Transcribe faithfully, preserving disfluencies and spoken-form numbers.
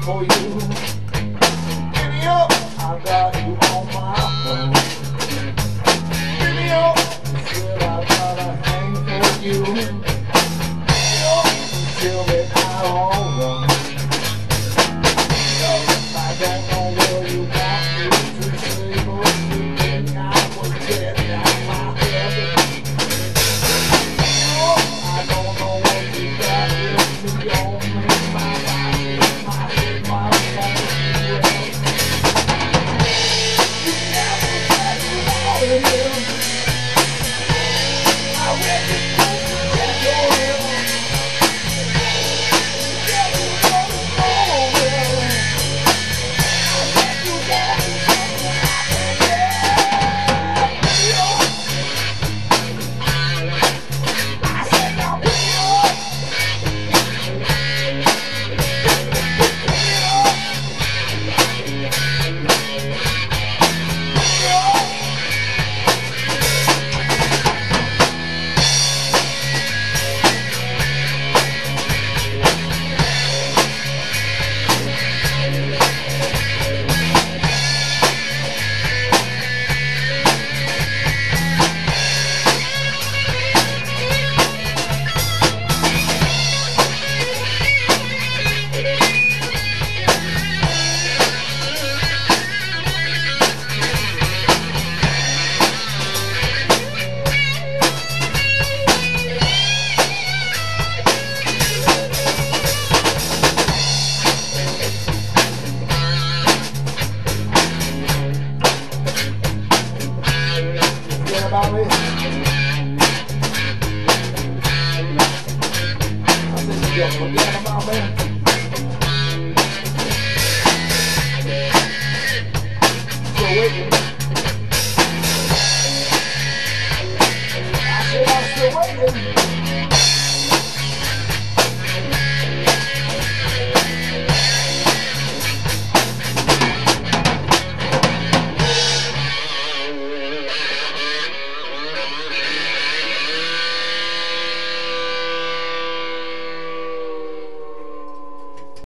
for you. Baby, up, I got you on my phone. Baby, up, still I gotta hang for you. Baby, up, until that I all run. I don't know where you want me to say, but you think I was dead down my head. Oh, I don't know what you got with me on me, my body, my head, my phone, you else. You never said you wanted him. I reckon you get your him. You never wanted more of him. About it. I said you got forget about me. So wait.